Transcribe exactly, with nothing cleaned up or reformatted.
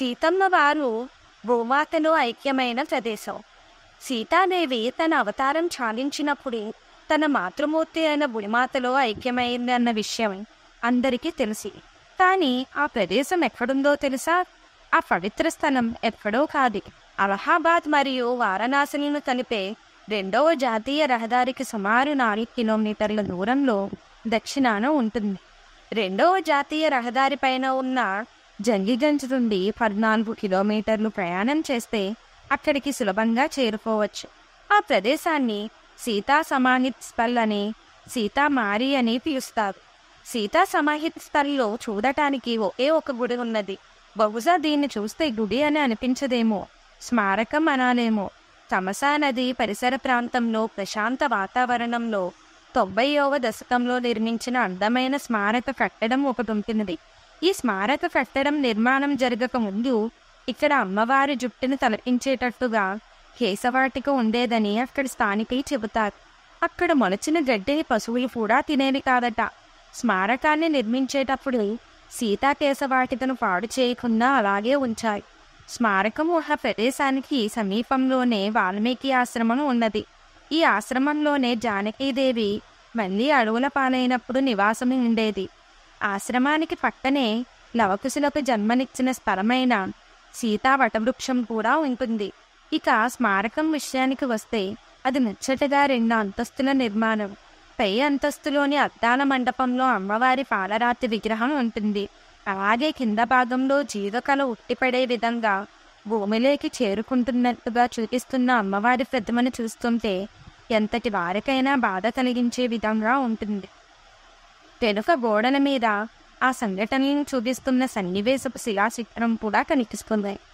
సీతమ్మ వారు భూమాతలో ఐక్యమైన ప్రదేశం. సీతాదేవి తన అవతారం చాలించినప్పుడు తన మాతృమూర్తి అయిన భూమాతలో ఐక్యమైంది అన్న విషయం అందరికీ తెలిసి, కానీ ఆ ప్రదేశం ఎక్కడుందో తెలుసా? ఆ పవిత్ర స్థలం ఎక్కడో కాదు, అలహాబాద్ మరియు వారణాసిలను కలిపే రెండవ జాతీయ రహదారికి సుమారు నాలుగు కిలోమీటర్ల దూరంలో దక్షిణాన ఉంటుంది. రెండవ జాతీయ రహదారి పైన ఉన్న జంగిగంజ్ నుండి పద్నాలుగు కిలోమీటర్లు ప్రయాణం చేస్తే అక్కడికి సులభంగా చేరుకోవచ్చు. ఆ ప్రదేశాన్ని సీతా సమాహిత్ స్థల్ అని, సీతామారి అని పిలుస్తారు. సీతా సమాహిత్ స్థల్లో చూడటానికి ఒకే ఒక గుడి ఉన్నది. బహుశా దీన్ని చూస్తే గుడి అని అనిపించదేమో, స్మారకం అనాలేమో. తమసా నది పరిసర ప్రాంతంలో ప్రశాంత వాతావరణంలో తొంభైవ దశకంలో నిర్మించిన అందమైన స్మారక కట్టడం ఒకటి ఉంటుంది. ఈ స్మారక కట్టడం నిర్మాణం జరగక ముందు ఇక్కడ అమ్మవారి జుట్టును తలపించేటట్టుగా కేశవాటిక ఉండేదని అక్కడ స్థానికులు చెబుతారు. అక్కడ మొలచిన గడ్డిని పశువులు కూడా తినేవి కాదట. స్మారకాన్ని నిర్మించేటప్పుడు సీతాకేశవాటికను పాడు చేయకుండా అలాగే ఉంచాయి. స్మారకం ఉన్న ప్రదేశానికి సమీపంలోనే వాల్మీకి ఆశ్రమం ఉన్నది. ఈ ఆశ్రమంలోనే జానకీదేవి మళ్ళీ అడవుల పాలైనప్పుడు నివాసం ఉండేది. ఆశ్రమానికి పక్కనే లవకుశులకు జన్మనిచ్చిన స్థలమైన సీతా వటవృక్షం కూడా ఉంటుంది. ఇక స్మారకం విషయానికి వస్తే అది ముచ్చటగా రెండు అంతస్తుల నిర్మాణం. పై అంతస్తులోని అద్దాల మండపంలో అమ్మవారి పాలరాతి విగ్రహం ఉంటుంది. అలాగే కింద భాగంలో జీవకళ ఉట్టిపడే విధంగా భూమిలోకి చేరుకుంటున్నట్టుగా చూపిస్తున్న అమ్మవారి ప్రతిమను చూస్తుంటే ఎంతటి వారికైనా బాధ కలిగించే విధంగా ఉంటుంది. వెనుక గోడల మీద ఆ సంఘటనలను చూపిస్తున్న సన్నివేశపు శిలాచిత్రం కూడా కనిపిస్తుంది.